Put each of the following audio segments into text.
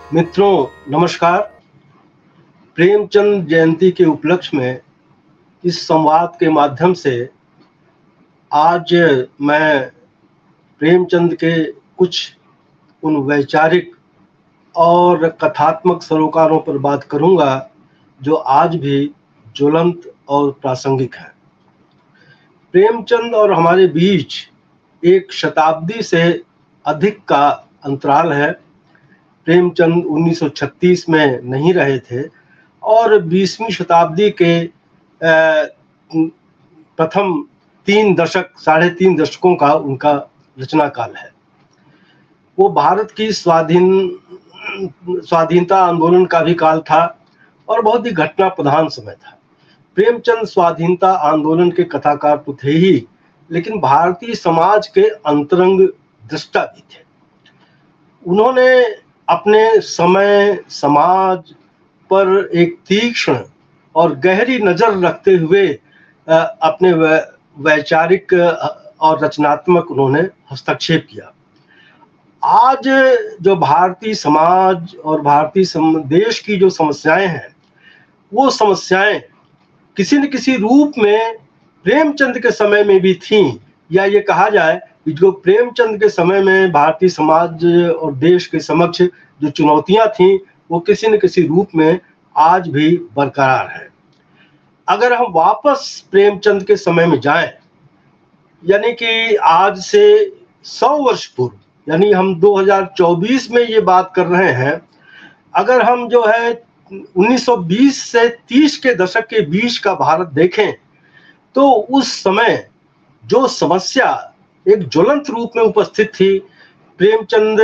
मित्रों नमस्कार। प्रेमचंद जयंती के उपलक्ष्य में इस संवाद के माध्यम से आज मैं प्रेमचंद के कुछ उन वैचारिक और कथात्मक सरोकारों पर बात करूंगा जो आज भी ज्वलंत और प्रासंगिक है। प्रेमचंद और हमारे बीच एक शताब्दी से अधिक का अंतराल है। प्रेमचंद 1936 में नहीं रहे थे और 20वीं शताब्दी के प्रथम 3 दशकों का उनका रचना काल है। वो भारत की स्वाधीनता आंदोलन का भी काल था और बहुत ही घटना प्रधान समय था। प्रेमचंद स्वाधीनता आंदोलन के कथाकार तो थे ही, लेकिन भारतीय समाज के अंतरंग दृष्टा भी थे। उन्होंने अपने समय समाज पर एक तीक्ष्ण और गहरी नजर रखते हुए अपने वैचारिक और रचनात्मक उन्होंने हस्तक्षेप किया। आज जो भारतीय समाज और भारतीय देश की जो समस्याएं हैं, वो समस्याएं किसी न किसी रूप में प्रेमचंद के समय में भी थीं, या ये कहा जाए कि जो प्रेमचंद के समय में भारतीय समाज और देश के समक्ष जो चुनौतियां थीं, वो किसी न किसी रूप में आज भी बरकरार है। अगर हम वापस प्रेमचंद के समय में जाएं, यानी कि आज से 100 वर्ष पूर्व, यानी हम 2024 में ये बात कर रहे हैं, अगर हम जो है 1920 से 30 के दशक के बीच का भारत देखें, तो उस समय जो समस्या एक ज्वलंत रूप में उपस्थित थी, प्रेमचंद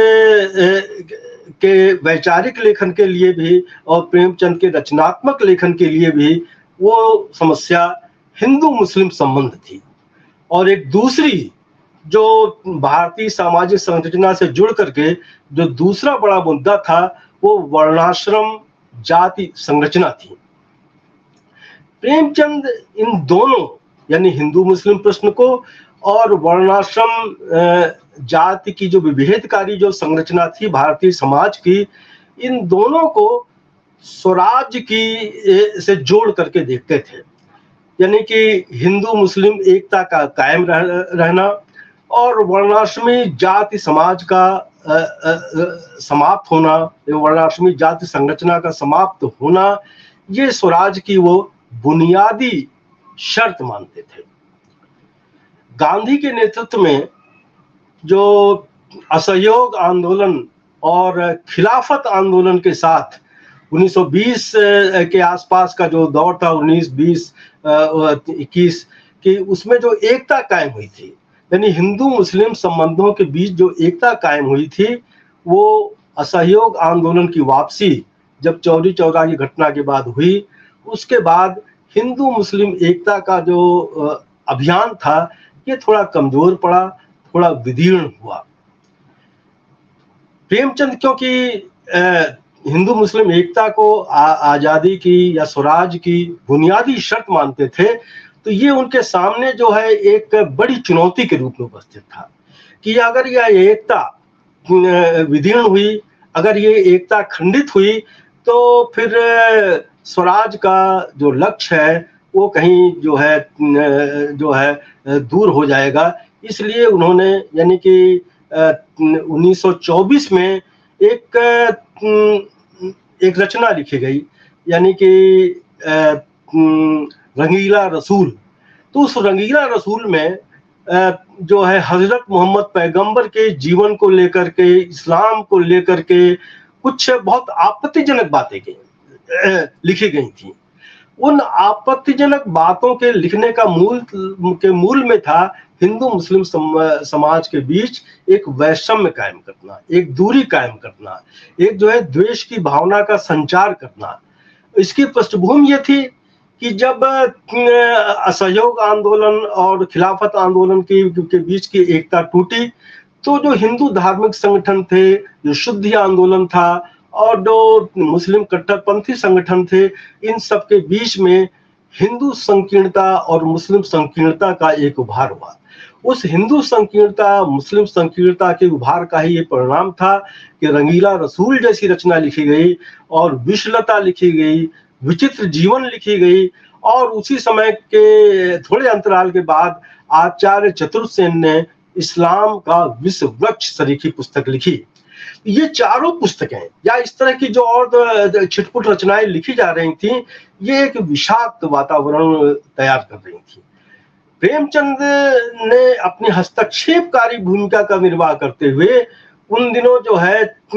के वैचारिक लेखन के लिए भी और प्रेमचंद के रचनात्मक लेखन के लिए भी, वो समस्या हिंदू मुस्लिम संबंध थी। और एक दूसरी जो भारतीय सामाजिक संरचना से जुड़ करके जो दूसरा बड़ा मुद्दा था, वो वर्णाश्रम जाति संरचना थी। प्रेमचंद इन दोनों, यानी हिंदू मुस्लिम प्रश्न को और वर्णाश्रम जाति की जो विभेदकारी जो संरचना थी भारतीय समाज की, इन दोनों को स्वराज्य की से जोड़ करके देखते थे। यानी कि हिंदू मुस्लिम एकता का कायम रहना और वर्णाश्रमी जाति समाज का समाप्त होना, वर्णाश्रमी जाति संरचना का समाप्त होना, ये स्वराज की वो बुनियादी शर्त मानते थे। गांधी के नेतृत्व में जो असहयोग आंदोलन और खिलाफत आंदोलन के साथ 1920 के आसपास का जो दौर था, 1920-21 की, उसमें जो एकता कायम हुई थी, यानी हिंदू मुस्लिम संबंधों के बीच जो एकता कायम हुई थी, वो असहयोग आंदोलन की वापसी जब चौरी चौरा की घटना के बाद हुई, उसके बाद हिंदू मुस्लिम एकता का जो अभियान था, ये थोड़ा कमजोर पड़ा, थोड़ा विदीर्ण हुआ। प्रेमचंद क्योंकि हिंदू मुस्लिम एकता को आजादी की या स्वराज की बुनियादी शर्त मानते थे, तो ये उनके सामने जो है एक बड़ी चुनौती के रूप में उपस्थित था कि अगर यह एकता विदीर्ण हुई, अगर ये एकता खंडित हुई, तो फिर स्वराज का जो लक्ष्य है वो कहीं जो है दूर हो जाएगा। इसलिए उन्होंने, यानी कि 1924 में एक रचना लिखी गई, यानी कि रंगीला रसूल। तो उस रंगीला रसूल में जो है हजरत मोहम्मद पैगंबर के जीवन को लेकर के, इस्लाम को लेकर के कुछ बहुत आपत्तिजनक बातें लिखी गई थी। उन आपत्तिजनक बातों के लिखने का मूल में था हिंदू मुस्लिम समाज के बीच एक वैषम्य कायम करना, एक दूरी कायम करना, एक जो है द्वेष की भावना का संचार करना। इसकी पृष्ठभूमि ये थी कि जब असहयोग आंदोलन और खिलाफत आंदोलन के बीच की एकता टूटी, तो जो हिंदू धार्मिक संगठन थे, जो शुद्धि आंदोलन था और जो मुस्लिम कट्टरपंथी संगठन थे, इन सब के बीच में हिंदू संकीर्णता और मुस्लिम संकीर्णता का एक उभार हुआ। उस हिंदू संकीर्णता मुस्लिम संकीर्णता के उभार का ही ये परिणाम था कि रंगीला रसूल जैसी रचना लिखी गई और विश्वलता लिखी गई, विचित्र जीवन लिखी गई, और उसी समय के थोड़े अंतराल के बाद आचार्य चतुर्सेन ने इस्लाम का विश्व वृक्ष सरीखी पुस्तक लिखी। ये चारों पुस्तकें या इस तरह की जो और छिटपुट रचनाएं लिखी जा रही थी, ये एक विषाक्त वातावरण तैयार कर रही थी। प्रेमचंद ने अपनी हस्तक्षेपकारी भूमिका का निर्वाह करते हुए उन दिनों जो है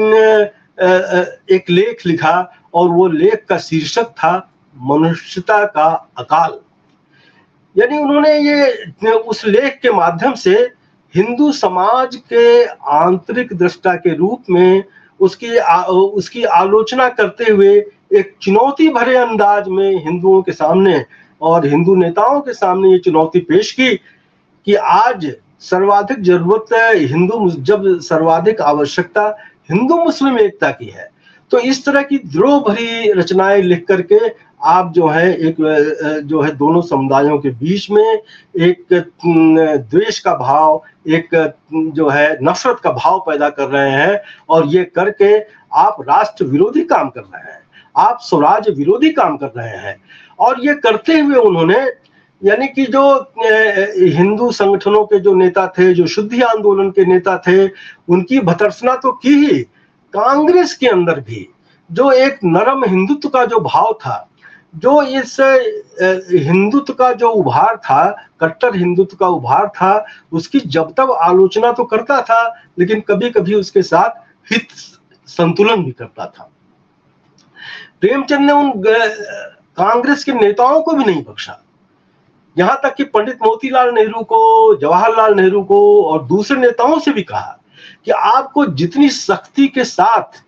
एक लेख लिखा, और वो लेख का शीर्षक था मनुष्यता का अकाल। यानी उन्होंने ये उस लेख के माध्यम से हिंदू समाज के आंतरिक दृष्टा के रूप में उसकी आलोचना करते हुए एक चुनौती भरे अंदाज में हिंदुओं के सामने और हिंदू नेताओं के सामने ये चुनौती पेश की कि आज सर्वाधिक जरूरत जब सर्वाधिक आवश्यकता हिंदू मुस्लिम एकता की है, तो इस तरह की द्रोह भरी रचनाएं लिख करके आप जो है दोनों समुदायों के बीच में एक द्वेष का भाव, एक जो है नफरत का भाव पैदा कर रहे हैं, और ये करके आप राष्ट्र विरोधी काम कर रहे हैं, आप स्वराज्य विरोधी काम कर रहे हैं। और ये करते हुए उन्होंने, यानी कि जो हिंदू संगठनों के जो नेता थे, जो शुद्धि आंदोलन के नेता थे, उनकी भर्त्सना तो की ही, कांग्रेस के अंदर भी जो एक नरम हिंदुत्व का जो भाव था, जो इस हिंदुत्व का जो उभार था, कट्टर हिंदुत्व का उभार था, उसकी जब तब आलोचना तो करता था, लेकिन कभी कभी उसके साथ हित संतुलन भी करता था। प्रेमचंद ने उन कांग्रेस के नेताओं को भी नहीं बख्शा, यहां तक कि पंडित मोतीलाल नेहरू को, जवाहरलाल नेहरू को और दूसरे नेताओं से भी कहा कि आपको जितनी सख्ती के साथ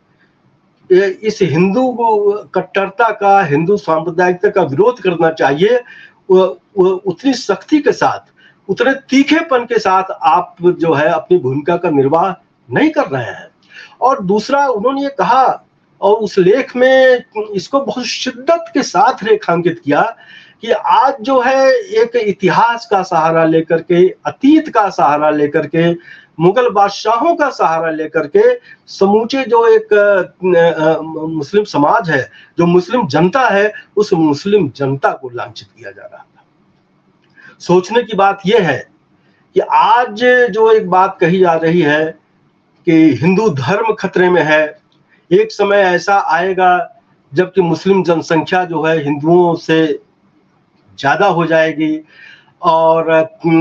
इस हिंदू कट्टरता का, हिंदू सांप्रदायिकता का विरोध करना चाहिए, उतनी सख्ती के साथ, उतने तीखेपन के साथ आप जो है अपनी भूमिका का निर्वाह नहीं कर रहे हैं। और दूसरा उन्होंने ये कहा, और उस लेख में इसको बहुत शिद्दत के साथ रेखांकित किया कि आज जो है एक इतिहास का सहारा लेकर के, अतीत का सहारा लेकर के, मुगल बादशाहों का सहारा लेकर के समूचे जो एक मुस्लिम समाज है, जो मुस्लिम जनता है, उस मुस्लिम जनता को लांछित किया जा रहा था। सोचने की बात यह है कि आज जो एक बात कही जा रही है कि हिंदू धर्म खतरे में है, एक समय ऐसा आएगा जबकि मुस्लिम जनसंख्या जो है हिंदुओं से ज्यादा हो जाएगी, और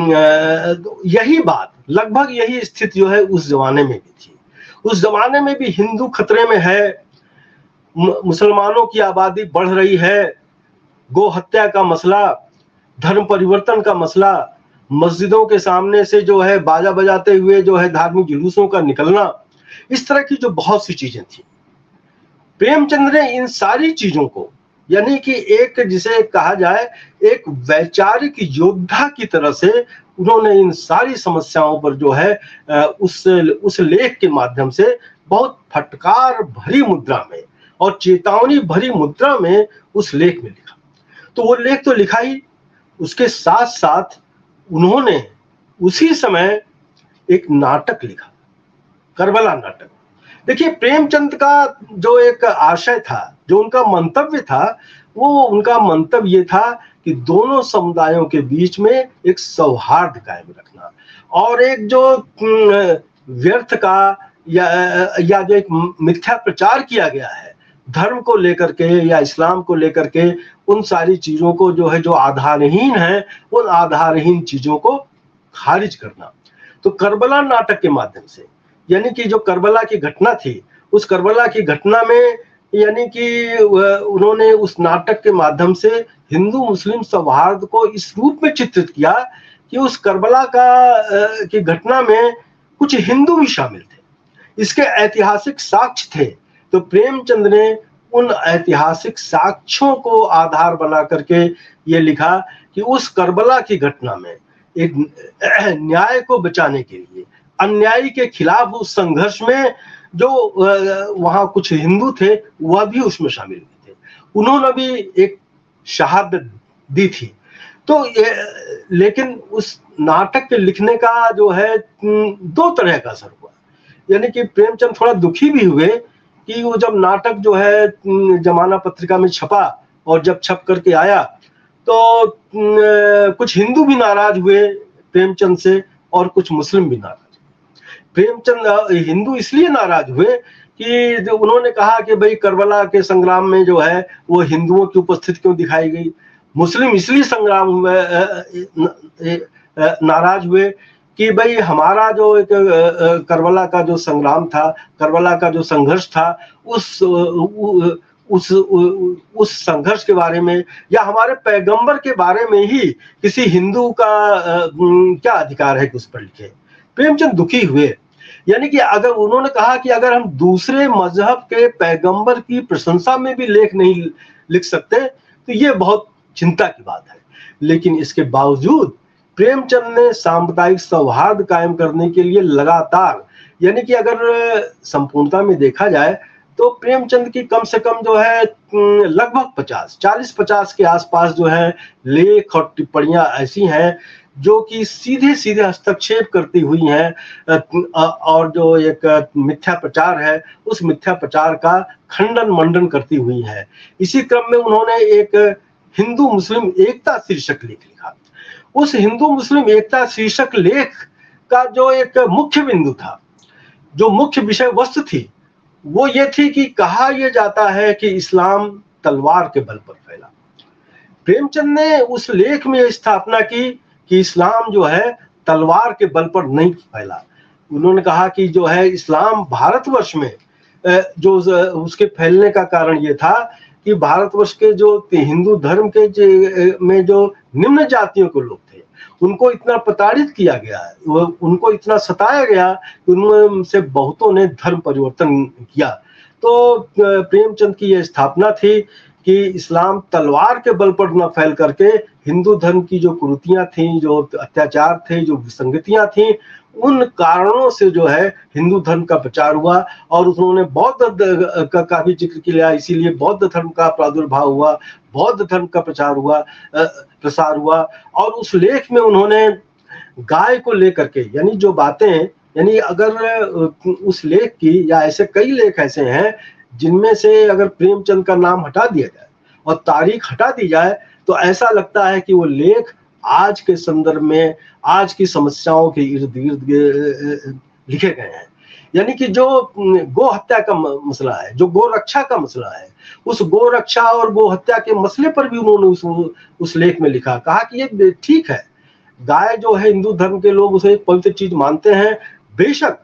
यही बात, लगभग यही स्थिति जो है उस जमाने में भी थी। उस जमाने में भी हिंदू खतरे में है, मुसलमानों की आबादी बढ़ रही है, गो हत्या का मसला, धर्म परिवर्तन का मसला, मस्जिदों के सामने से जो है बाजा बजाते हुए जो है धार्मिक जुलूसों का निकलना, इस तरह की जो बहुत सी चीजें थी। प्रेमचंद ने इन सारी चीजों को, यानी कि एक जिसे कहा जाए एक वैचारिक योद्धा की तरह से, उन्होंने इन सारी समस्याओं पर जो है उस लेख के माध्यम से बहुत फटकार भरी मुद्रा में और चेतावनी भरी मुद्रा में उस लेख में लिखा। तो वो लेख तो लिखा ही, उसके साथ साथ उन्होंने उसी समय एक नाटक लिखा, करबला नाटक। देखिए, प्रेमचंद का जो एक आशय था, जो उनका मंतव्य था, वो उनका मंतव्य ये था कि दोनों समुदायों के बीच में एक सौहार्द कायम रखना, और एक जो व्यर्थ का या जो एक मिथ्या प्रचार किया गया है धर्म को लेकर के या इस्लाम को लेकर के, उन सारी चीजों को जो है, जो आधारहीन है, उन आधारहीन चीजों को खारिज करना। तो करबला नाटक के माध्यम से, यानी कि जो करबला की घटना थी, उस करबला की घटना में यानी कि उन्होंने उस नाटक के माध्यम से हिंदू मुस्लिम सौहार्द को इस रूप में चित्रित किया कि उस करबला की घटना में कुछ हिंदू भी शामिल थे, इसके ऐतिहासिक साक्ष्य थे। तो प्रेमचंद ने उन ऐतिहासिक साक्ष्यों को आधार बना करके ये लिखा कि उस करबला की घटना में एक न्याय को बचाने के लिए, अन्यायी के खिलाफ उस संघर्ष में जो वहां कुछ हिंदू थे वह भी उसमें शामिल हुए थे, उन्होंने भी एक शहादत दी थी। तो लेकिन उस नाटक के लिखने का जो है दो तरह का असर हुआ। यानी कि प्रेमचंद थोड़ा दुखी भी हुए कि वो जब नाटक जो है जमाना पत्रिका में छपा और जब छप करके आया तो कुछ हिंदू भी नाराज हुए प्रेमचंद से और कुछ मुस्लिम भी नाराज। प्रेमचंद हिंदू इसलिए नाराज हुए कि उन्होंने कहा कि भाई करबला के संग्राम में जो है वो हिंदुओं की उपस्थिति क्यों दिखाई गई। मुस्लिम इसलिए संग्राम हुए नाराज हुए कि भाई हमारा जो एक करबला का जो संग्राम था, करबला का जो संघर्ष था, उस संघर्ष के बारे में या हमारे पैगंबर के बारे में ही किसी हिंदू का क्या अधिकार है कि उस पर लिखे। प्रेमचंद दुखी हुए। यानी कि अगर उन्होंने कहा कि अगर हम दूसरे मजहब के पैगंबर की प्रशंसा में भी लेख नहीं लिख सकते तो ये बहुत चिंता की बात है। लेकिन इसके बावजूद प्रेमचंद ने सांप्रदायिक सौहार्द कायम करने के लिए लगातार, यानी कि अगर संपूर्णता में देखा जाए तो प्रेमचंद की कम से कम जो है लगभग 40-50 के आसपास जो है लेख और टिप्पणियां ऐसी हैं जो कि सीधे सीधे हस्तक्षेप करती हुई हैं और जो एक मिथ्या प्रचार है उस मिथ्या प्रचार का खंडन मंडन करती हुई है। इसी क्रम में उन्होंने एक हिंदू मुस्लिम एकता शीर्षक लेख लिखा। उस हिंदू मुस्लिम एकता शीर्षक लेख का जो एक मुख्य बिंदु था, जो मुख्य विषय वस्तु थी, वो ये थी कि कहा यह जाता है कि इस्लाम तलवार के बल पर फैला। प्रेमचंद ने उस लेख में स्थापना की कि इस्लाम जो है तलवार के बल पर नहीं फैला। उन्होंने कहा कि जो है इस्लाम भारतवर्ष में जो उसके फैलने का कारण ये था कि भारतवर्ष के जो हिंदू धर्म के में जो निम्न जातियों के लोग थे उनको इतना प्रताड़ित किया गया, उनको इतना सताया गया कि उनमें से बहुतों ने धर्म परिवर्तन किया। तो प्रेमचंद की यह स्थापना थी कि इस्लाम तलवार के बल पर न फैल करके हिंदू धर्म की जो कुरीतियां थी, जो अत्याचार थे, जो विसंगतियां थी, उन कारणों से जो है हिंदू धर्म का प्रचार हुआ। और उन्होंने बौद्ध का भी जिक्र किया, इसीलिए बौद्ध धर्म का प्रादुर्भाव हुआ, बौद्ध धर्म का प्रसार हुआ। और उस लेख में उन्होंने गाय को लेकर के, यानी जो बातें, यानी अगर उस लेख की या ऐसे कई लेख ऐसे हैं जिनमें से अगर प्रेमचंद का नाम हटा दिया जाए और तारीख हटा दी जाए तो ऐसा लगता है कि वो लेख आज के संदर्भ में, आज की समस्याओं के इर्द गिर्द लिखे गए हैं। यानी कि जो गो हत्या का मसला है, जो गो रक्षा का मसला है, उस गो रक्षा और गो हत्या के मसले पर भी उन्होंने उस लेख में लिखा, कहा कि ये ठीक है, गाय जो है हिंदू धर्म के लोग उसे एक पवित्र चीज मानते हैं। बेशक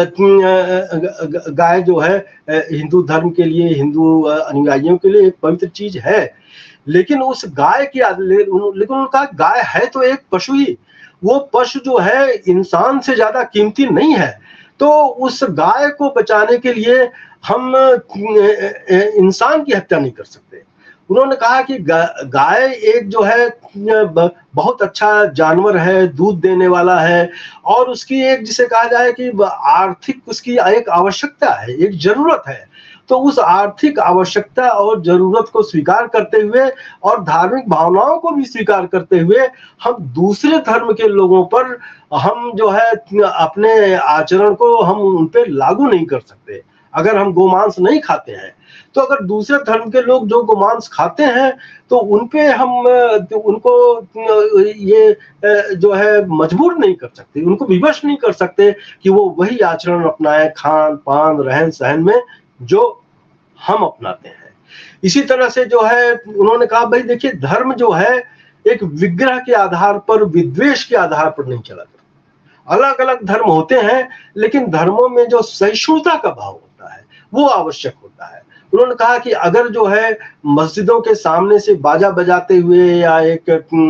गाय जो है हिंदू धर्म के लिए, हिंदू अनुयायियों के लिए एक पवित्र चीज है, लेकिन उस गाय की, लेकिन उनका गाय है तो एक पशु ही, वो पशु जो है इंसान से ज्यादा कीमती नहीं है। तो उस गाय को बचाने के लिए हम इंसान की हत्या नहीं कर सकते। उन्होंने कहा कि गाय एक जो है बहुत अच्छा जानवर है, दूध देने वाला है, और उसकी एक, जिसे कहा जाए कि आर्थिक उसकी एक आवश्यकता है, एक जरूरत है। तो उस आर्थिक आवश्यकता और जरूरत को स्वीकार करते हुए और धार्मिक भावनाओं को भी स्वीकार करते हुए हम दूसरे धर्म के लोगों पर हम जो है अपने आचरण को हम उन पर लागू नहीं कर सकते। अगर हम गोमांस नहीं खाते हैं तो अगर दूसरे धर्म के लोग जो गोमांस खाते हैं तो उनपे हम उनको ये जो है मजबूर नहीं कर सकते, उनको विवश नहीं कर सकते कि वो वही आचरण अपनाएं खान पान रहन सहन में जो हम अपनाते हैं। इसी तरह से जो है उन्होंने कहा भाई देखिए, धर्म जो है एक विग्रह के आधार पर, विद्वेष के आधार पर नहीं चला करता। अलग अलग धर्म होते हैं लेकिन धर्मों में जो सहिष्णुता का भाव होता है वो आवश्यक होता है। उन्होंने कहा कि अगर जो है मस्जिदों के सामने से बाजा बजाते हुए या एक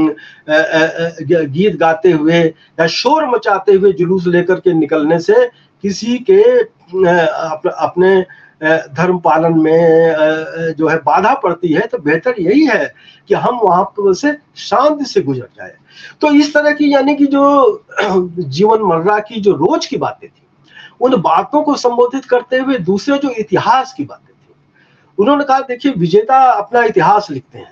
गीत गाते हुए या शोर मचाते हुए जुलूस लेकर के निकलने से किसी के अपने धर्म पालन में जो है बाधा पड़ती है, तो बेहतर यही है कि हम वहां पर से शांति से गुजर जाए। तो इस तरह की, यानी कि जो जीवन मर्रा की जो रोज की बातें थी, उन बातों को संबोधित करते हुए दूसरे जो इतिहास की बातें थी, उन्होंने कहा देखिए विजेता अपना इतिहास लिखते हैं,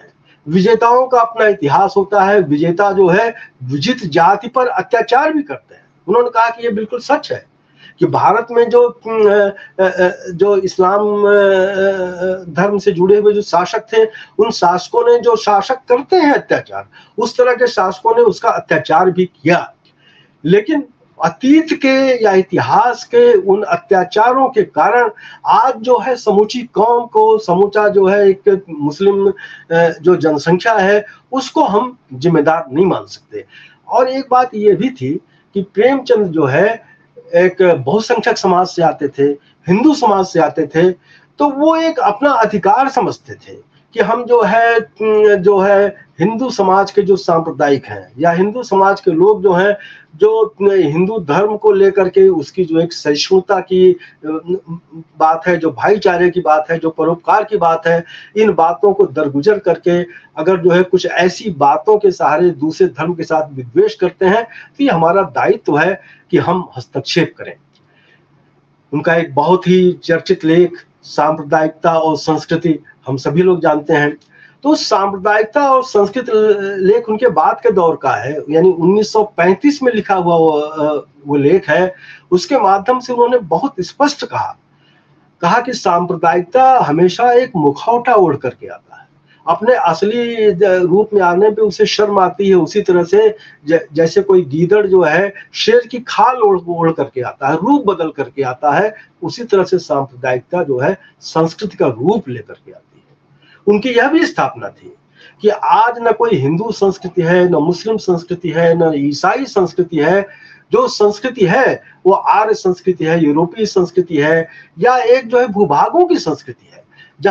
विजेताओं का अपना इतिहास होता है। विजेता जो है विजित जाति पर अत्याचार भी करते हैं। उन्होंने कहा कि ये बिल्कुल सच है कि भारत में जो इस्लाम धर्म से जुड़े हुए जो शासक थे, उन शासकों ने जो शासक करते हैं अत्याचार, उस तरह के शासकों ने उसका अत्याचार भी किया। लेकिन अतीत के या इतिहास के उन अत्याचारों के कारण आज जो है समूची कौम को, समूचा जो है एक मुस्लिम जो जनसंख्या है, उसको हम जिम्मेदार नहीं मान सकते। और एक बात ये भी थी कि प्रेमचंद जो है एक बहुसंख्यक समाज से आते थे, हिंदू समाज से आते थे, तो वो एक अपना अधिकार समझते थे कि हम जो है हिंदू समाज के जो सांप्रदायिक हैं या हिंदू समाज के लोग जो हैं, जो हिंदू धर्म को लेकर के उसकी जो एक सहिष्णुता की बात है, जो भाईचारे की बात है, जो परोपकार की बात है, इन बातों को दरगुजर करके अगर जो है कुछ ऐसी बातों के सहारे दूसरे धर्म के साथ विद्वेष करते हैं, तो ये हमारा दायित्व है कि हम हस्तक्षेप करें। उनका एक बहुत ही चर्चित लेख सांप्रदायिकता और संस्कृति, हम सभी लोग जानते हैं। तो सांप्रदायिकता और संस्कृत लेख उनके बाद के दौर का है, यानी 1935 में लिखा हुआ वो लेख है। उसके माध्यम से उन्होंने बहुत स्पष्ट कहा कि सांप्रदायिकता हमेशा एक मुखौटा ओढ़ करके आता है, अपने असली रूप में आने पे उसे शर्म आती है। उसी तरह से जैसे कोई गीदड़ जो है शेर की खाल ओढ़ करके आता है, रूप बदल करके आता है, उसी तरह से सांप्रदायिकता जो है संस्कृति का रूप लेकर के आती है। उनकी यह भी स्थापना थी कि आज न कोई हिंदू संस्कृति है, न मुस्लिम संस्कृति है, न ईसाई संस्कृति है। जो संस्कृति है वो आर्य संस्कृति है, यूरोपीय संस्कृति है, या एक जो है भूभागों की संस्कृति है,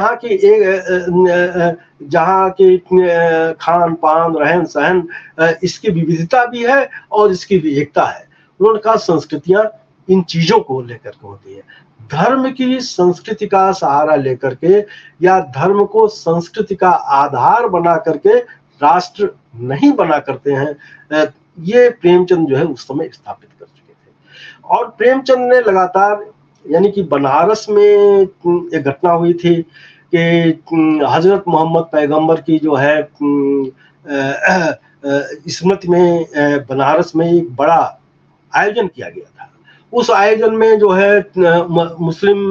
जहाँ की खान पान, रहन सहन, इसकी विविधता भी है और इसकी भी एकता है। उन्होंने कहा संस्कृतियां इन चीजों को लेकर के होती है। धर्म की संस्कृति का सहारा लेकर के या धर्म को संस्कृति का आधार बना करके राष्ट्र नहीं बना करते हैं। ये प्रेमचंद जो है उस समय स्थापित कर चुके थे। और प्रेमचंद ने लगातार, यानी कि बनारस में एक घटना हुई थी कि हजरत मोहम्मद पैगंबर की जो है स्मृति में बनारस में एक बड़ा आयोजन किया गया था। उस आयोजन में जो है मुस्लिम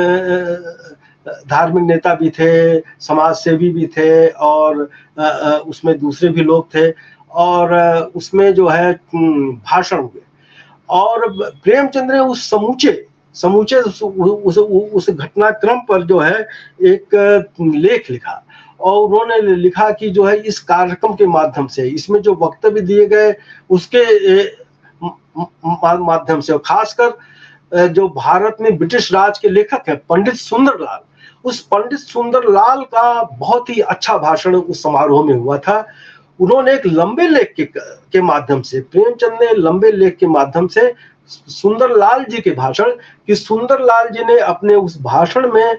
धार्मिक नेता भी थे, समाज सेवी भी थे, और उसमें दूसरे भी लोग थे, और उसमें जो है भाषण हुए। और प्रेमचंद ने उस समूचे उस घटनाक्रम पर जो है एक लेख लिखा, और उन्होंने लिखा कि जो है इस कार्यक्रम के माध्यम से, इसमें जो वक्तव्य दिए गए उसके माध्यम से, और खासकर जो भारत में ब्रिटिश राज के लेखक है पंडित सुंदरलाल, उस पंडित सुंदरलाल का बहुत ही अच्छा भाषण उस समारोह में हुआ था। उन्होंने एक लंबे लेख के माध्यम से, प्रेमचंद ने लंबे लेख के माध्यम से सुंदरलाल जी के भाषण, कि सुंदरलाल जी ने अपने उस भाषण में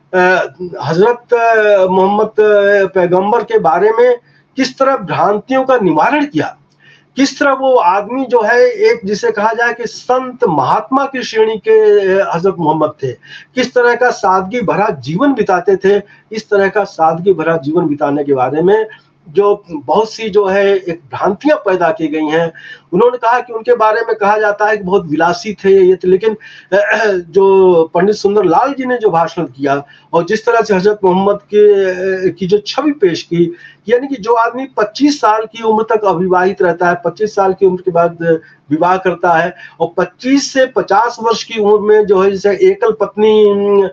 हजरत मोहम्मद पैगंबर के बारे में किस तरह भ्रांतियों का निवारण किया, किस तरह वो आदमी जो है एक जिसे कहा जाए कि संत महात्मा की श्रेणी के हजरत मोहम्मद थे, किस तरह का सादगी भरा जीवन बिताते थे। इस तरह का सादगी भरा जीवन बिताने के बारे में जो बहुत सी जो है एक भ्रांतियां पैदा की गई हैं। उन्होंने कहा कि उनके बारे में कहा जाता है कि बहुत विलासी थे ये, लेकिन जो पंडित सुंदरलाल जी ने जो भाषण किया और जिस तरह से हजरत मोहम्मद की जो छवि पेश की, यानी कि जो आदमी 25 साल की उम्र तक अविवाहित रहता है, 25 साल की उम्र के बाद विवाह करता है, और 25 से 50 वर्ष की उम्र में जो है जैसे एकल पत्नी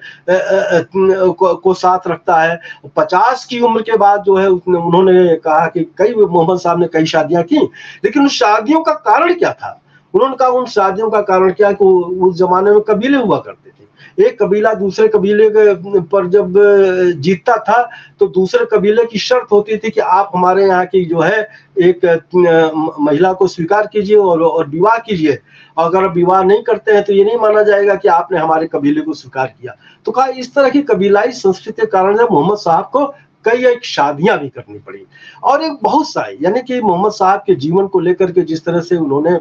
को साथ रखता है, 50 की उम्र के बाद जो है उन्होंने कहा कि मोहम्मद साहब ने कई शादियां की, लेकिन उस शादियों का कारण क्या था? उन्होंने कहा उन शादियों का कारण क्या कि उस जमाने में कबीले हुआ करते थे। एक कबीला दूसरे कबीले पर जब जीतता था तो दूसरे कबीले की शर्त होती थी कि आप हमारे यहाँ की जो है एक महिला को स्वीकार कीजिए और विवाह कीजिए, अगर आप विवाह नहीं करते हैं तो ये नहीं माना जाएगा कि आपने हमारे कबीले को स्वीकार किया। तो कहा इस तरह की कबीलाई संस्कृति के कारण मोहम्मद साहब को कई एक शादियां भी करनी पड़ी। और एक बहुत सारी, यानी कि मोहम्मद साहब के जीवन को लेकर के जिस तरह से उन्होंने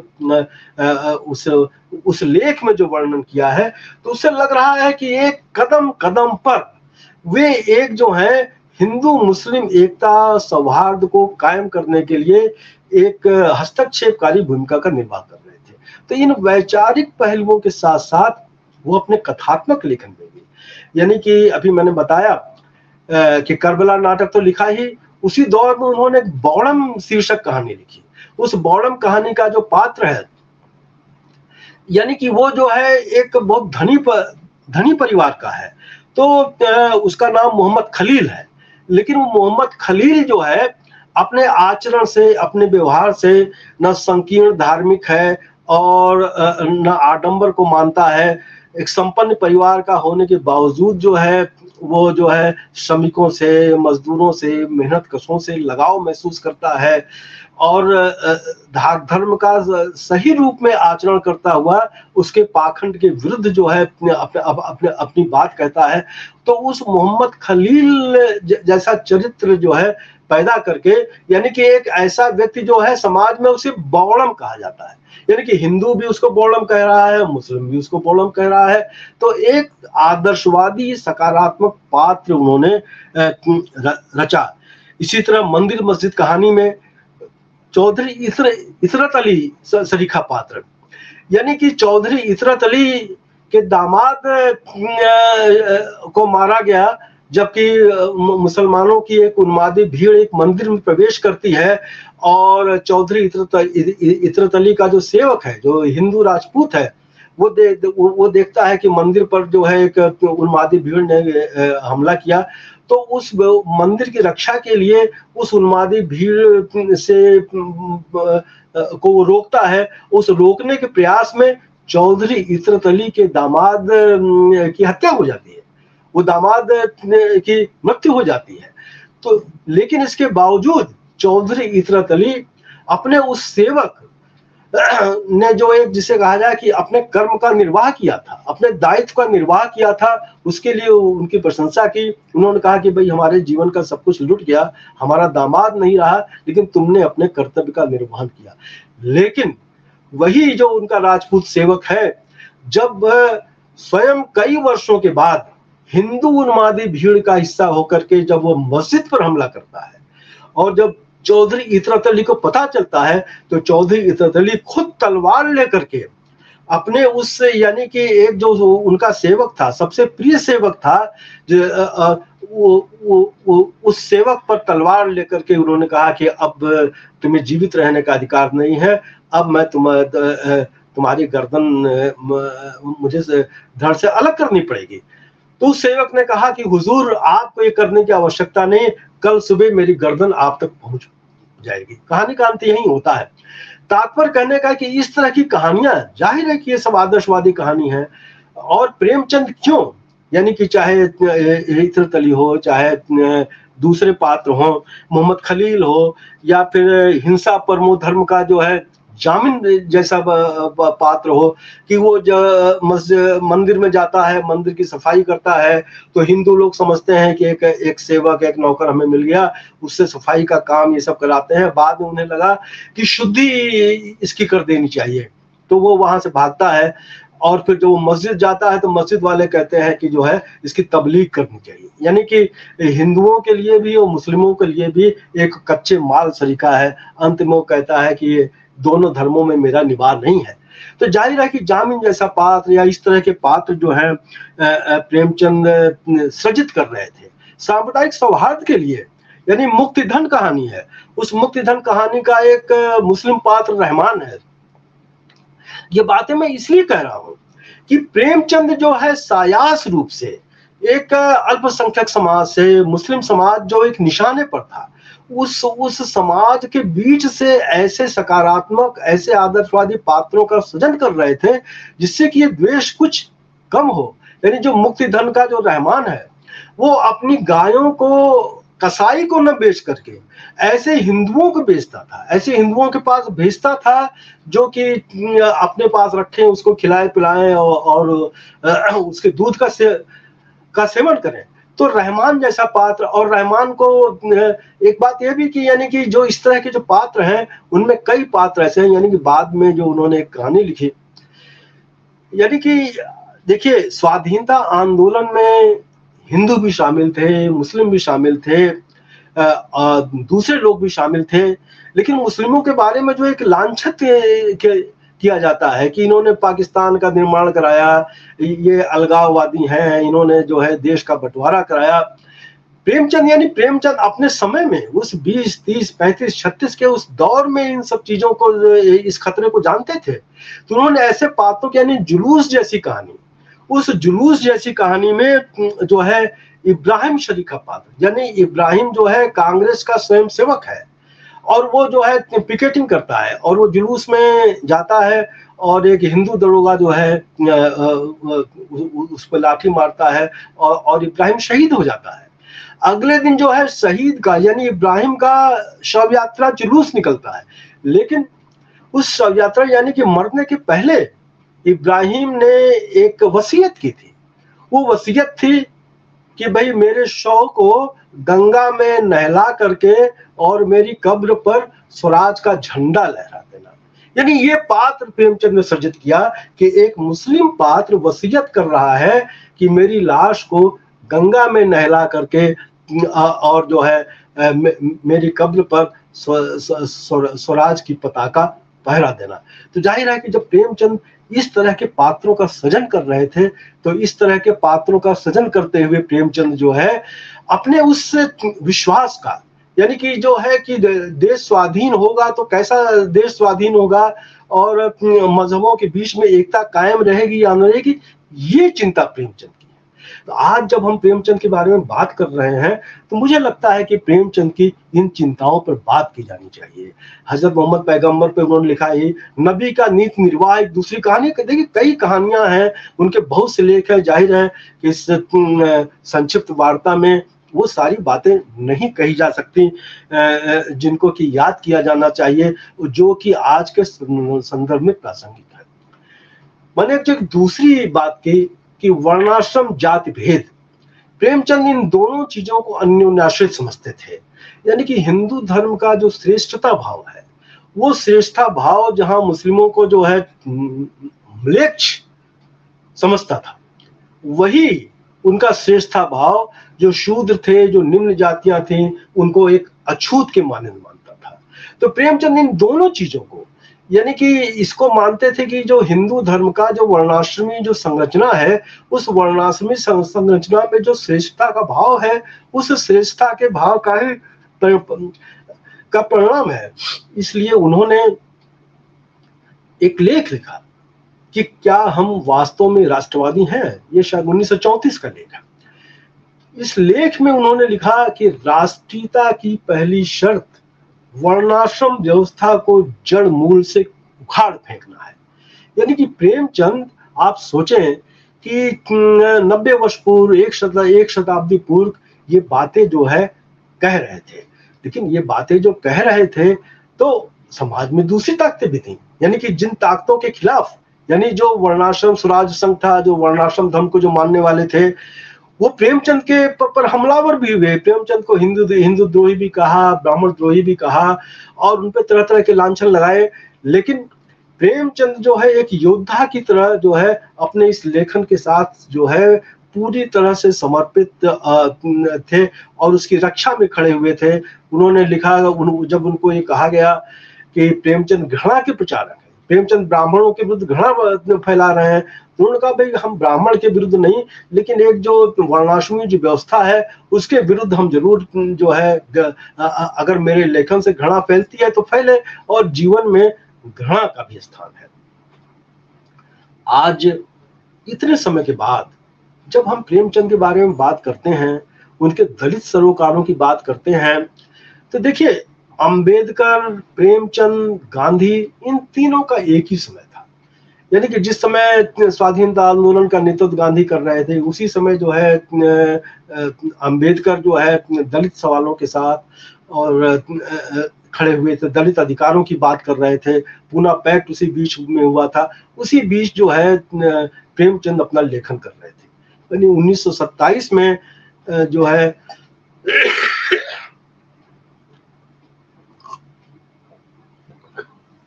उस लेख में जो वर्णन किया है, तो उससे लग रहा है कि एक कदम कदम पर वे एक जो है हिंदू मुस्लिम एकता सौहार्द को कायम करने के लिए एक हस्तक्षेपकारी भूमिका का निर्वाह कर रहे थे। तो इन वैचारिक पहलुओं के साथ साथ वो अपने कथात्मक लेखन में भी, यानी कि अभी मैंने बताया कि करबला नाटक तो लिखा ही, उसी दौर में उन्होंने बौड़म शीर्षक कहानी लिखी। उस बौड़म कहानी का जो पात्र है, यानी कि वो जो है एक बहुत धनी परिवार का है, तो उसका नाम मोहम्मद खलील है। लेकिन वो मोहम्मद खलील जो है अपने आचरण से, अपने व्यवहार से न संकीर्ण धार्मिक है और न आडंबर को मानता है। एक संपन्न परिवार का होने के बावजूद जो है वो जो है श्रमिकों से, मजदूरों से, मेहनत कशों से लगाव महसूस करता है और धर्म का सही रूप में आचरण करता हुआ उसके पाखंड के विरुद्ध जो है अपनी बात कहता है। तो उस मोहम्मद खलील जैसा चरित्र जो है पैदा करके, यानी कि एक ऐसा व्यक्ति जो है समाज में उसे बौड़म कहा जाता है, यानी कि हिंदू भी उसको बौड़म कह रहा है, मुस्लिम भी उसको बौड़म कह रहा है। तो एक आदर्शवादी सकारात्मक पात्र उन्होंने रचा। इसी तरह मंदिर मस्जिद कहानी में चौधरी इशरत अली सरीखा पात्र, यानी कि चौधरी इशरत अली के दामाद को मारा गया, जबकि मुसलमानों की एक उन्मादी भीड़ एक मंदिर में प्रवेश करती है और चौधरी इशरत अली का जो सेवक है, जो हिंदू राजपूत है, वो देखता है कि मंदिर पर जो है एक उन्मादी भीड़ ने हमला किया। तो उस मंदिर की रक्षा के लिए उस उन्मादी भीड़ से को रोकता है। उस रोकने के प्रयास में चौधरी इशरत अली के दामाद की हत्या हो जाती है, वो दामाद की मृत्यु हो जाती है। तो लेकिन इसके बावजूद चौधरी इशरत अली अपने उस सेवक ने जो एक, जिसे कहा जाए कि अपने कर्म का निर्वाह किया था, अपने दायित्व का निर्वाह किया था, उसके लिए उनकी प्रशंसा की। उन्होंने कहा कि भाई हमारे जीवन का सब कुछ लुट गया, हमारा दामाद नहीं रहा, लेकिन तुमने अपने कर्तव्य का निर्वहन किया। लेकिन वही जो उनका राजपूत सेवक है, जब स्वयं कई वर्षों के बाद हिंदू उन्मादी भीड़ का हिस्सा होकर के जब वो मस्जिद पर हमला करता है और जब चौधरी इशरत अली को पता चलता है, तो चौधरी इशरत अली खुद तलवार लेकर के अपने उस, यानी कि एक जो उनका सेवक था, सबसे प्रिय सेवक था, उस सेवक पर तलवार लेकर के उन्होंने कहा कि अब तुम्हें जीवित रहने का अधिकार नहीं है, अब मैं तुम्हारी गर्दन मुझे धड़ से अलग करनी पड़ेगी। तो उस सेवक ने कहा कि हुजूर, आपको ये करने की आवश्यकता नहीं, कल सुबह मेरी गर्दन आप तक पहुंच जाएगी। कहानी का अंत यही होता है। तात्पर्य कहने का कि इस तरह की कहानियां, जाहिर है कि ये सब आदर्शवादी कहानी है। और प्रेमचंद क्यों, यानी कि चाहे इशरत अली हो, चाहे दूसरे पात्र हो, मोहम्मद खलील हो, या फिर हिंसा परमो धर्म का जो है जामिन जैसा पात्र हो, कि वो मंदिर में जाता है, मंदिर की सफाई करता है, तो हिंदू लोग समझते हैं कि एक सेवक, एक नौकर हमें मिल गया, उससे सफाई का काम ये सब कराते हैं। बाद में उन्हें लगा कि शुद्धि इसकी कर देनी चाहिए, तो वो वहां से भागता है। और फिर जब वो मस्जिद जाता है तो मस्जिद वाले कहते हैं कि जो है इसकी तबलीग करनी चाहिए, यानी कि हिंदुओं के लिए भी और मुस्लिमों के लिए भी एक कच्चे माल सरीका है। अंत में वो कहता है कि दोनों धर्मों में मेरा निवार नहीं है। तो जाहिर है कि जामिन जैसा पात्र या इस तरह के पात्र जो है प्रेमचंद सृजित कर रहे थे सांप्रदायिक सौहार्द के लिए। यानी मुक्तिधन कहानी है, उस मुक्तिधन कहानी का एक मुस्लिम पात्र रहमान है। ये बातें मैं इसलिए कह रहा हूं कि प्रेमचंद जो है सायास रूप से एक अल्पसंख्यक समाज से, मुस्लिम समाज जो एक निशाने पर था, उस समाज के बीच से ऐसे सकारात्मक, ऐसे आदर्शवादी पात्रों का सृजन कर रहे थे जिससे कि ये द्वेष कुछ कम हो। यानी जो मुक्तिधन का जो रहमान है, वो अपनी गायों को कसाई को न बेच करके ऐसे हिंदुओं को बेचता था, ऐसे हिंदुओं के पास भेजता था जो कि अपने पास रखें, उसको खिलाए पिलाएं और उसके दूध का सेवन करें। तो रहमान जैसा पात्र, और रहमान को एक बात यह भी कि यानी कि जो इस तरह के जो पात्र हैं उनमें कई पात्र ऐसे हैं, यानी कि बाद में जो उन्होंने एक कहानी लिखी, यानी कि देखिए स्वाधीनता आंदोलन में हिंदू भी शामिल थे, मुस्लिम भी शामिल थे, दूसरे लोग भी शामिल थे, लेकिन मुस्लिमों के बारे में जो एक लांछन किया जाता है कि इन्होंने पाकिस्तान का निर्माण कराया, ये अलगाववादी हैं, इन्होंने जो है देश का बंटवारा कराया। प्रेमचंद अपने समय में उस 20, 30, 35, 36 के उस दौर में इन सब चीजों को, इस खतरे को जानते थे। तो उन्होंने ऐसे पात्रों की, यानी जुलूस जैसी कहानी, उस जुलूस जैसी कहानी में जो है इब्राहिम शरीफ का पात्र, यानी इब्राहिम जो है कांग्रेस का स्वयंसेवक है, और वो जो है पिकेटिंग करता है और वो जुलूस में जाता है और एक हिंदू दरोगा जो है उस पर लाठी मारता है और इब्राहिम शहीद हो जाता है। अगले दिन जो है शहीद का, यानी इब्राहिम का शव यात्रा जुलूस निकलता है, लेकिन उस शव यात्रा यानी कि मरने के पहले इब्राहिम ने एक वसीयत की थी। वो वसीयत थी कि भाई मेरे शव को गंगा में नहला करके और मेरी कब्र पर स्वराज का झंडा लहरा देना। यानी ये पात्र प्रेमचंद ने सृजित किया कि एक मुस्लिम पात्र वसीयत कर रहा है कि मेरी लाश को गंगा में नहला करके और जो है मेरी कब्र पर स्वराज की पताका पहरा देना। तो जाहिर है कि जब प्रेमचंद इस तरह के पात्रों का सृजन कर रहे थे, तो इस तरह के पात्रों का सृजन करते हुए प्रेमचंद जो है अपने उस विश्वास का, यानी कि जो है कि देश स्वाधीन होगा तो कैसा देश स्वाधीन होगा और मजहबों के बीच में एकता कायम रहेगी या न रहेगी, ये चिंता प्रेमचंद की है। तो आज जब हम प्रेमचंद के बारे में बात कर रहे हैं तो मुझे लगता है कि प्रेमचंद की इन चिंताओं पर बात की जानी चाहिए। हजरत मोहम्मद पैगंबर पे उन्होंने लिखा है, नबी का नीत निर्वाह एक दूसरी कहानी। देखिए कई कहानियां हैं, उनके बहुत से लेख हैं। जाहिर है कि इस संक्षिप्त वार्ता में वो सारी बातें नहीं कही जा सकती जिनको कि याद किया जाना चाहिए, जो कि आज के संदर्भ में प्रासंगिक है। मैंने एक दूसरी बात की कि वर्णाश्रम जाति भेद, प्रेमचंद इन दोनों चीजों को अन्योन्याश्रित समझते थे। यानी कि हिंदू धर्म का जो श्रेष्ठता भाव है, वो श्रेष्ठता भाव जहां मुस्लिमों को जो है म्लेच्छ समझता था, वही उनका श्रेष्ठता भाव जो शूद्र थे, जो निम्न जातियां थीं, उनको एक अछूत के मानने मानता था। तो प्रेमचंद इन दोनों चीजों को, यानी कि इसको मानते थे कि जो हिंदू धर्म का जो वर्णाश्रमी जो संरचना है, उस वर्णाश्रमी संरचना में जो श्रेष्ठता का भाव है, उस श्रेष्ठता के भाव का परिणाम है। इसलिए उन्होंने एक लेख लिखा कि क्या हम वास्तव में राष्ट्रवादी हैं। ये शायद 1934 का लेख है। इस लेख में उन्होंने लिखा कि राष्ट्रीयता की पहली शर्त वर्णाश्रम व्यवस्था को जड़ मूल से उखाड़ फेंकना है। यानी कि प्रेमचंद, आप सोचें कि 90 वर्ष पूर्व, एक शताब्दी पूर्व ये बातें जो है कह रहे थे, लेकिन ये बातें जो कह रहे थे तो समाज में दूसरी ताकतें भी थी। यानी कि जिन ताकतों के खिलाफ, यानी जो वर्णाश्रम स्वराज संघ था, जो वर्णाश्रम धर्म को जो मानने वाले थे, वो प्रेमचंद के पर हमलावर भी हुए। प्रेमचंद को हिंदू द्रोही भी कहा, ब्राह्मण द्रोही भी कहा और उन पे तरह तरह के लांछन लगाए। लेकिन प्रेमचंद जो है एक योद्धा की तरह जो है अपने इस लेखन के साथ जो है पूरी तरह से समर्पित थे और उसकी रक्षा में खड़े हुए थे। उन्होंने लिखा, जब उनको ये कहा गया कि प्रेमचंद घृणा के प्रचारक है, प्रेमचंद ब्राह्मणों के विरुद्ध घृणा फैला रहे हैं, तो उन्होंने कहा भाई हम ब्राह्मण के विरुद्ध नहीं, लेकिन एक जो वर्णाश्रमी जो व्यवस्था है उसके विरुद्ध हम जरूर जो है, अगर मेरे लेखन से घृणा फैलती है तो फैले, और जीवन में घृणा का भी स्थान है। आज इतने समय के बाद जब हम प्रेमचंद के बारे में बात करते हैं, उनके दलित सरोकारों की बात करते हैं, तो देखिए अंबेडकर, प्रेमचंद, गांधी, इन तीनों का एक ही समय था। यानी कि जिस समय स्वाधीनता आंदोलन का नेतृत्व गांधी कर रहे थे, उसी समय जो है अंबेडकर जो है दलित सवालों के साथ और खड़े हुए थे, दलित अधिकारों की बात कर रहे थे। पूना पैक्ट उसी बीच में हुआ था, उसी बीच जो है प्रेमचंद अपना लेखन कर रहे थे। यानी 1927 में जो है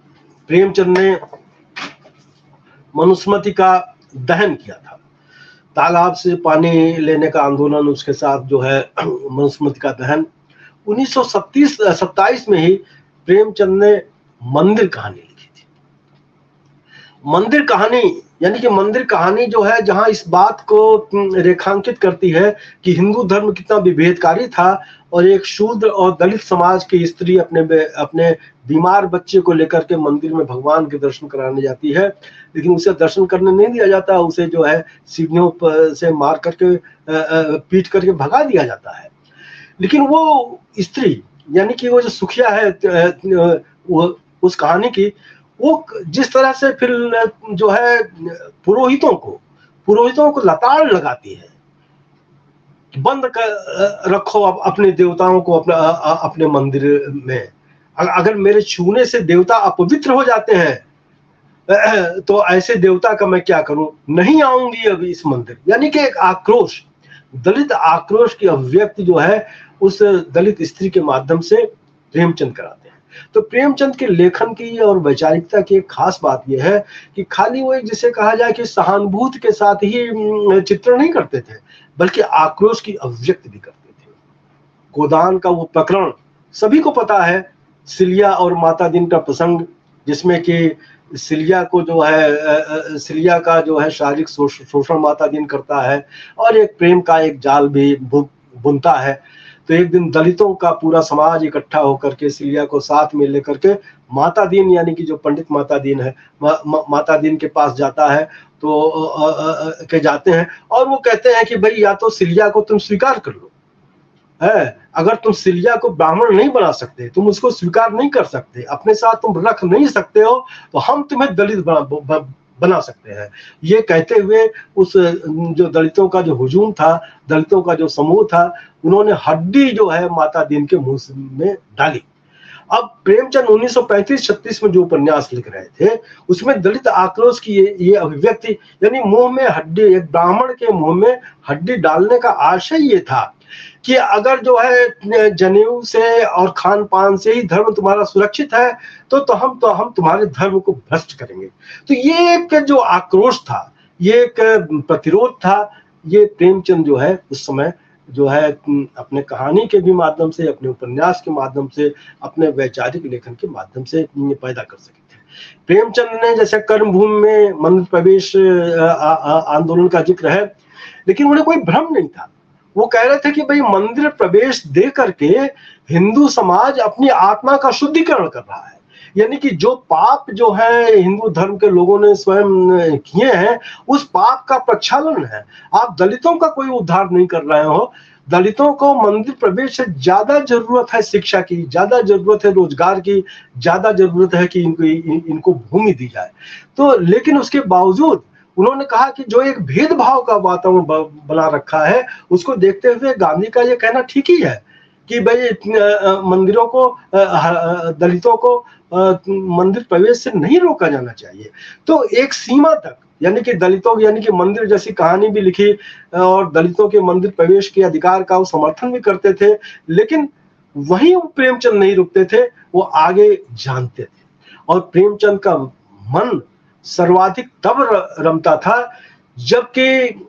प्रेमचंद ने मनुस्मृति का दहन किया था। तालाब से पानी लेने का आंदोलन, उसके साथ जो है मनुस्मृति का दहन। 1927 में ही प्रेमचंद ने मंदिर कहानी लिखी थी। मंदिर कहानी यानी कि मंदिर कहानी जो है, जहां इस बात को रेखांकित करती है कि हिंदू धर्म कितना विभेदकारी था, और एक शूद्र और दलित समाज की स्त्री अपने बीमार बच्चे को लेकर के मंदिर में भगवान के दर्शन कराने जाती है, लेकिन उसे दर्शन करने नहीं दिया जाता, उसे जो है सीढ़ियों पर से मार करके पीट करके भगा दिया जाता है। लेकिन वो स्त्री यानी कि वो जो सुखिया है वो उस कहानी की, वो जिस तरह से फिर जो है पुरोहितों को लताड़ लगाती है, बंद कर रखो अपने देवताओं को अपने मंदिर में, अगर मेरे छूने से देवता अपवित्र हो जाते हैं तो ऐसे देवता का मैं क्या करूं, नहीं आऊंगी अभी इस मंदिर। यानी कि एक आक्रोश, दलित आक्रोश की अभिव्यक्ति जो है उस दलित स्त्री के माध्यम से प्रेमचंद कराते हैं। तो प्रेमचंद के लेखन की और वैचारिकता की एक खास बात यह है कि खाली वो एक जिसे कहा जाए कि सहानुभूति के साथ ही चित्रण नहीं करते थे, बल्कि आक्रोश की अभिव्यक्ति भी करते थे। गोदान का वो प्रकरण सभी को पता है, सिलिया और माता दीन का प्रसंग, जिसमें कि सिलिया को जो है सिलिया का जो है शारीरिक शोषण माता दीन करता है और एक प्रेम का एक जाल भी बुनता है। तो एक दिन दलितों का पूरा समाज इकट्ठा होकर के सिलिया को साथ में लेकर के माता दीन यानी कि जो पंडित माता दीन है माता दीन के पास जाता है, तो के जाते हैं और वो कहते हैं कि भाई या तो सिलिया को तुम स्वीकार कर लो, है अगर तुम सिलिया को ब्राह्मण नहीं बना सकते, तुम उसको स्वीकार नहीं कर सकते, अपने साथ तुम रख नहीं सकते हो, तो हम तुम्हें दलित बना सकते हैं। ये कहते हुए उस जो दलितों का जो हुजूम था, दलितों का जो समूह था, उन्होंने हड्डी जो है माता दीन के मुंह में डाली। अब प्रेमचंद 1935-36 में जो उपन्यास लिख रहे थे उसमें दलित आक्रोश की ये अभिव्यक्ति, यानी मुंह में हड्डी, एक ब्राह्मण के मुंह में हड्डी डालने का आशय ये था कि अगर जो है जनेऊ से और खान पान से ही धर्म तुम्हारा सुरक्षित है तो हम तुम्हारे धर्म को भ्रष्ट करेंगे। तो ये एक जो आक्रोश था, ये एक प्रतिरोध था, ये प्रेमचंद जो है उस समय जो है अपने कहानी के भी माध्यम से, अपने उपन्यास के माध्यम से, अपने वैचारिक लेखन के माध्यम से पैदा कर सके थे। प्रेमचंद ने जैसे कर्मभूमि में मंदिर प्रवेश आंदोलन का जिक्र है, लेकिन उन्हें कोई भ्रम नहीं था। वो कह रहे थे कि भाई मंदिर प्रवेश दे करके हिंदू समाज अपनी आत्मा का शुद्धिकरण कर रहा है, यानी कि जो पाप जो है हिंदू धर्म के लोगों ने स्वयं किए हैं उस पाप का प्रक्षालन है। आप दलितों का कोई उद्धार नहीं कर रहे हो, दलितों को मंदिर प्रवेश से ज्यादा जरूरत है शिक्षा की, ज्यादा जरूरत है रोजगार की, ज्यादा जरूरत है कि इनको भूमि दी जाए। तो लेकिन उसके बावजूद उन्होंने कहा कि जो एक भेदभाव का वातावरण बना रखा है उसको देखते हुए गांधी का ये कहना ठीक ही है कि भाई मंदिरों को, दलितों को मंदिर प्रवेश से नहीं रोका जाना चाहिए। तो एक सीमा तक, यानी कि दलितों यानी कि मंदिर जैसी कहानी भी लिखी और दलितों के मंदिर प्रवेश के अधिकार का वो समर्थन भी करते थे, लेकिन वहीं प्रेमचंद नहीं रुकते थे, वो आगे जानते थे। और प्रेमचंद का मन सर्वाधिक तब रमता था जबकि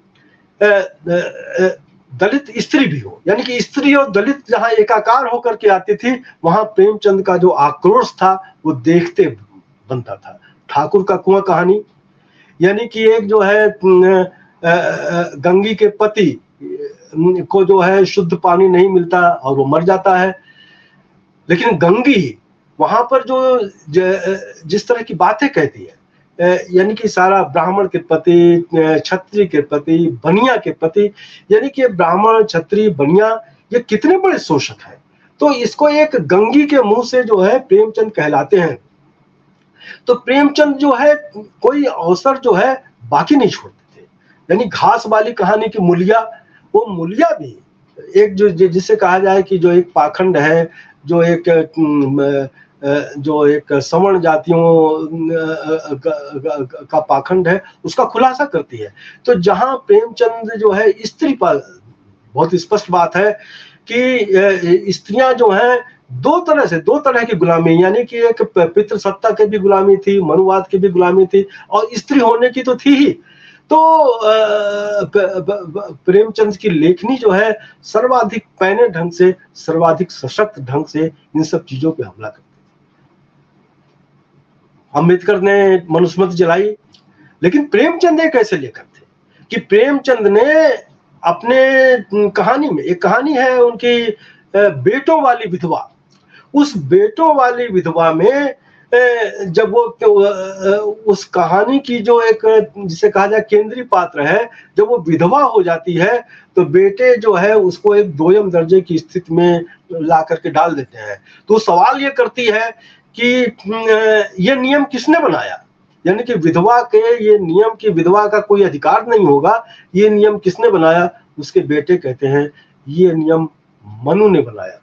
दलित स्त्री भी हो, यानी कि स्त्री और दलित जहां एकाकार होकर के आती थी, वहां प्रेमचंद का जो आक्रोश था वो देखते बनता था। ठाकुर का कुआं कहानी, यानी कि एक जो है गंगी के पति को जो है शुद्ध पानी नहीं मिलता और वो मर जाता है, लेकिन गंगी वहां पर जो जिस तरह की बातें कहती है, यानी कि सारा ब्राह्मण के प्रति, क्षत्रिय के प्रति, बनिया के प्रति, यानी कि ब्राह्मण, क्षत्रिय, बनिया ये कितने बड़े शोषक हैं। तो इसको एक गंगी के मुंह से जो है प्रेमचंद कहलाते हैं। तो प्रेमचंद जो है कोई अवसर जो है बाकी नहीं छोड़ते थे, यानी घास वाली कहानी की मूलिया, वो मूलिया भी एक जिसे कहा जाए कि जो एक पाखंड है, जो एक सवर्ण जातियों का पाखंड है, उसका खुलासा करती है। तो जहां प्रेमचंद जो है स्त्री पर, बहुत स्पष्ट बात है कि स्त्रियां जो हैं दो तरह की गुलामी, यानी कि एक पितृसत्ता की भी गुलामी थी, मनुवाद की भी गुलामी थी, और स्त्री होने की तो थी ही। तो प्रेमचंद की लेखनी जो है सर्वाधिक पैने ढंग से, सर्वाधिक सशक्त ढंग से इन सब चीजों पे हमला करती है। अम्बेडकर ने मनुस्मृति जलाई, लेकिन प्रेमचंद एक ऐसे लेखक थे कि प्रेमचंद ने अपने कहानी में, एक कहानी है उनकी बेटों वाली विधवा, उस बेटों वाली विधवा में जब वो उस कहानी की जो एक जिसे कहा जाए केंद्रीय पात्र है, जब वो विधवा हो जाती है तो बेटे जो है उसको एक दोयम दर्जे की स्थिति में ला करके डाल देते हैं। तो सवाल ये करती है कि ये नियम किसने बनाया, यानी कि विधवा के ये नियम की विधवा का कोई अधिकार नहीं होगा, ये नियम किसने बनाया? उसके बेटे कहते हैं ये नियम मनु ने बनाया।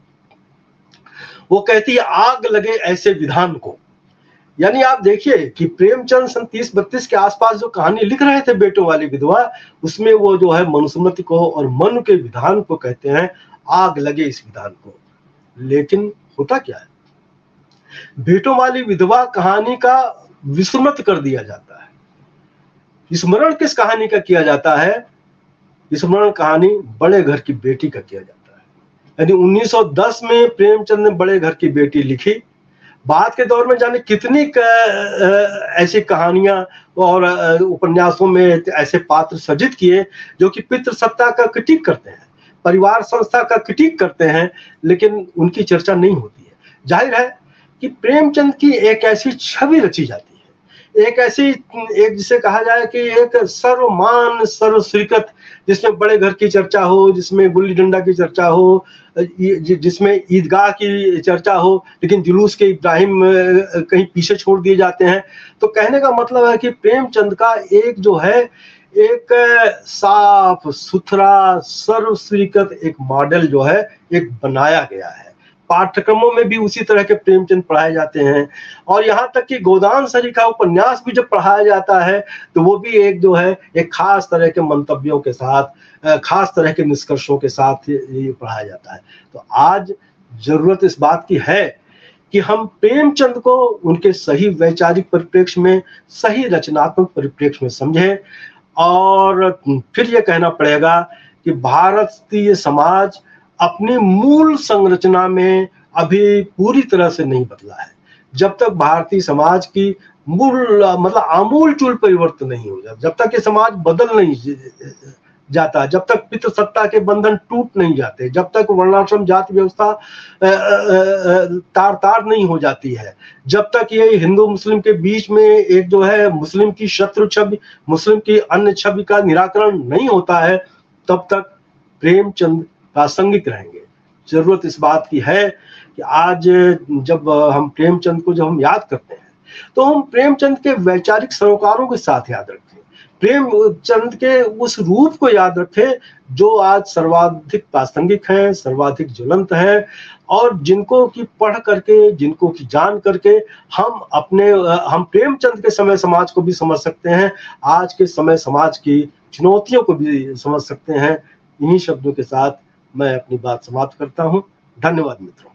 वो कहती है आग लगे ऐसे विधान को। यानी आप देखिए कि प्रेमचंद सन 30-32 के आसपास जो कहानी लिख रहे थे बेटों वाली विधवा, उसमें वो जो है मनुस्मृति को और मनु के विधान को कहते हैं आग लगे इस विधान को। लेकिन होता क्या है, बेटों वाली विधवा कहानी का विस्मृत कर दिया जाता है। स्मरण किस कहानी का किया जाता है? स्मरण कहानी बड़े घर की बेटी का किया जाता है। यानी 1910 में प्रेमचंद ने बड़े घर की बेटी लिखी। बाद के दौर में जाने कितनी ऐसी कहानियां और उपन्यासों में ऐसे पात्र सृजित किए जो कि पितृसत्ता का क्रिटिक करते हैं, परिवार संस्था का क्रिटिक करते हैं, लेकिन उनकी चर्चा नहीं होती है। जाहिर है कि प्रेमचंद की एक ऐसी छवि रची जाती है, एक ऐसी, एक जिसे कहा जाए कि एक सर्वमान सर्व स्वीकृत, जिसमें बड़े घर की चर्चा हो, जिसमें गुल्ली डंडा की चर्चा हो, जिसमें ईदगाह की चर्चा हो, लेकिन जुलूस के इब्राहिम कहीं पीछे छोड़ दिए जाते हैं। तो कहने का मतलब है कि प्रेमचंद का एक जो है एक साफ सुथरा सर्व स्वीकृत एक मॉडल जो है एक बनाया गया है। पाठ्यक्रमों में भी उसी तरह के प्रेमचंद पढ़ाए जाते हैं, और यहाँ तक कि गोदान सरी का उपन्यास भी जब पढ़ाया जाता है तो वो भी एक जो है एक खास तरह के मंतव्यों के साथ, खास तरह के निष्कर्षों के साथ ये पढ़ाया जाता है। तो आज जरूरत इस बात की है कि हम प्रेमचंद को उनके सही वैचारिक परिप्रेक्ष्य में, सही रचनात्मक परिप्रेक्ष्य में समझें। और फिर ये कहना पड़ेगा कि भारतीय समाज अपनी मूल संरचना में अभी पूरी तरह से नहीं बदला है। जब तक भारतीय समाज की मूल मतलब आमूल चूल परिवर्तन नहीं हो जाता, जब तक ये समाज बदल नहीं जाता, जब तक पितृसत्ता के बंधन टूट नहीं जाते, जब तक वर्णाश्रम जाति व्यवस्था तार तार नहीं हो जाती है, जब तक ये हिंदू मुस्लिम के बीच में एक जो है मुस्लिम की शत्रु छवि, मुस्लिम की अन्य छवि का निराकरण नहीं होता है, तब तक प्रेमचंद प्रासंगिक रहेंगे। जरूरत इस बात की है कि आज जब हम प्रेमचंद को जब हम याद करते हैं तो हम प्रेमचंद के वैचारिक सरोकारों के साथ याद रखें, प्रेमचंद के उस रूप को याद रखें जो आज सर्वाधिक प्रासंगिक हैं, सर्वाधिक ज्वलंत हैं, और जिनको की पढ़ करके, जिनको की जान करके हम प्रेमचंद के समय समाज को भी समझ सकते हैं, आज के समय समाज की चुनौतियों को भी समझ सकते हैं। इन्हीं शब्दों के साथ मैं अपनी बात समाप्त करता हूं। धन्यवाद मित्रों।